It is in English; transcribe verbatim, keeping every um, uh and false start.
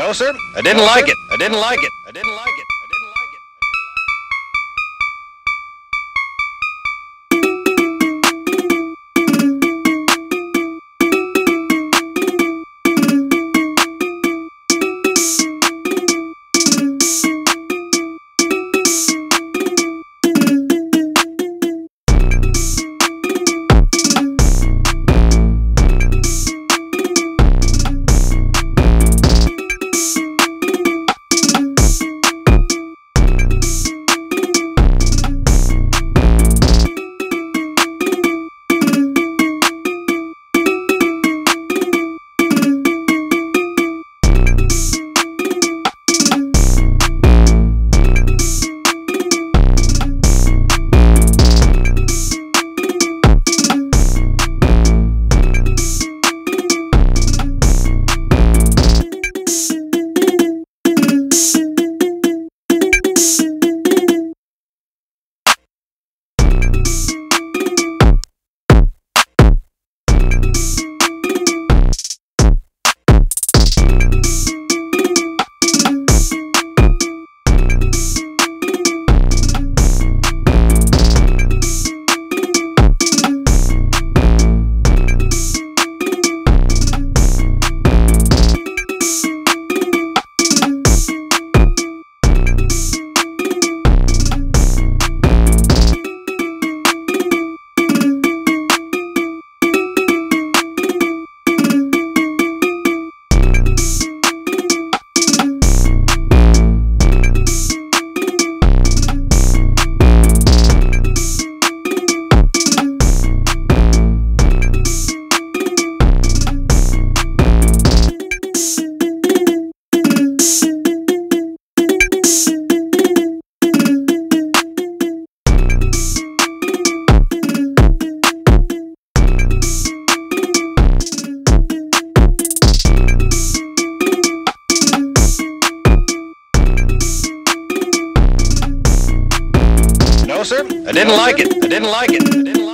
No, sir. I didn't No, like sir. it. I didn't like it. I didn't like it. I didn't like it. No, sir. I didn't like it. I didn't like it. I didn't